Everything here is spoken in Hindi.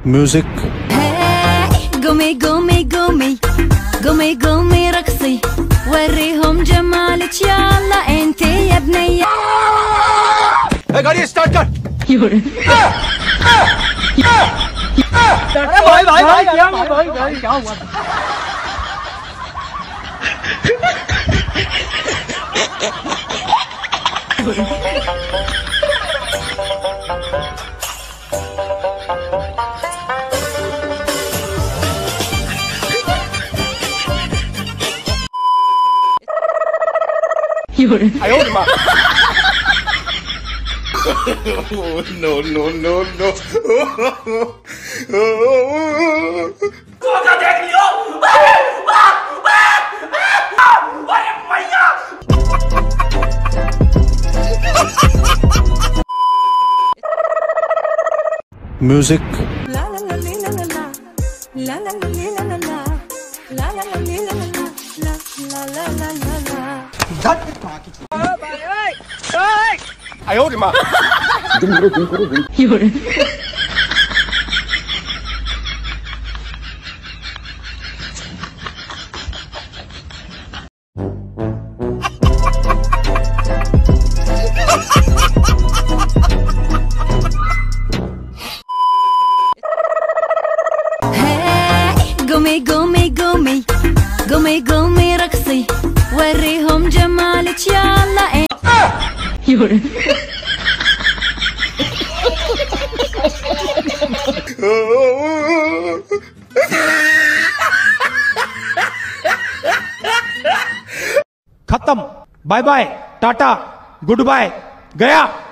म्यूजिक। गोमी गोमी गोमी गोमी गोमी रقصي وريهم جمالك يلا انت يا بنية। गाड़ी स्टार्ट कर। भाई भाई भाई क्या हुआ भाई भाई क्या हुआ? No no no no। Music. गोमी गोमी गोमी गोमी गोमी रقصي وريهم جمالك يلا खत्म। Bye bye tata goodbye गया।